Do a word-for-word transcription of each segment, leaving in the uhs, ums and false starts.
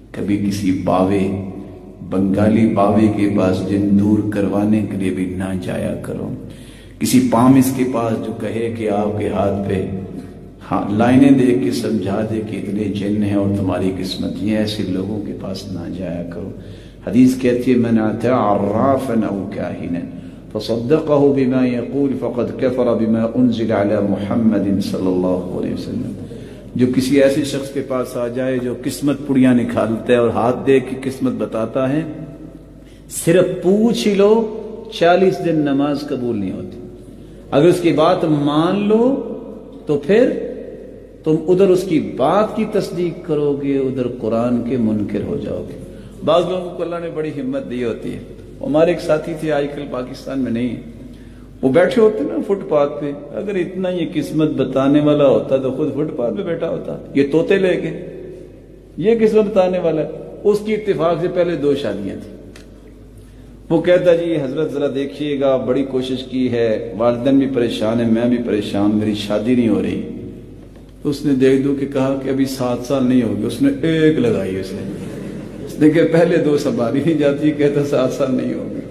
کبھی کسی باوے بنگالی باوے کے پاس جن دور کروانے کے لیے بھی نہ جایا کرو، کسی پامس کے پاس جو کہے کہ آپ کے ہاتھ پہ ہاں لائنیں دیکھ کے سمجھا دے کہ اتنے جن ہیں اور تمہاری قسمت یہ، ایسے لوگوں کے پاس نہ جایا کرو۔ حدیث کہتی ہے من اتی عرافا او کاہنا فصدقہ بما یقول فقد کفر بما انزل علی محمد صلی اللہ علیہ وسلم۔ جو کسی ایسے شخص کے پاس آ جائے جو قسمت پڑیاں نکالتا ہے اور ہاتھ دیکھ کے قسمت بتاتا ہے، صرف پوچھ ہی لو چالیس دن نماز قبول نہیں ہوتی۔ اگر اس کی بات مان لو تو پھر تم ادھر اس کی بات کی تصدیق کرو گے، ادھر قرآن کے منکر ہو جاؤ گے۔ بعض لوگوں کو اللہ نے بڑی ہمت دی ہوتی ہے۔ ہمارے ایک ساتھی تھے، آج کل پاکستان میں نہیں، وہ بیٹھے ہوتے نا فٹ پاتھ پہ، اگر اتنا یہ قسمت بتانے والا ہوتا تو خود فٹ پاتھ پہ بیٹھا ہوتا، یہ طوطے لے کے یہ قسمت بتانے والا ہے۔ اس کی اتفاق سے پہلے دو شادیاں تھیں۔ وہ کہتا جی حضرت ذرا دیکھیے گا، بڑی کوشش کی ہے، والدین بھی پریشان ہیں، میں بھی پریشان، میری شادی نہیں ہو رہی۔ اس نے دیکھ دو کہ کہا کہ ابھی سات سال نہیں ہوگی، اس نے ایک لگائی، اس نے اس نے کہ پہلے دو سنبھالی نہیں جاتی، کہتا سات سال نہیں ہوگی۔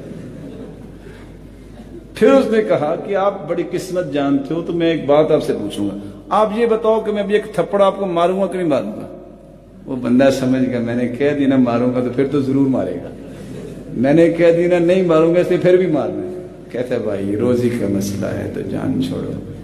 پھر اس نے کہا کہ آپ بڑی قسمت جانتے ہو تو میں ایک بات آپ سے پوچھوں گا، آپ یہ بتاؤ کہ میں ابھی ایک تھپڑ آپ کو ماروں گا کہ نہیں ماروں گا؟ وہ بندہ سمجھ گیا میں نے کہہ دینا ماروں گا تو پھر تو ضرور مارے گا، میں نے کہہ دینا نہیں ماروں گا اس لیے پھر بھی مارنا ہے۔ کہتا ہے بھائی روزی کا مسئلہ ہے تو جان چھوڑو۔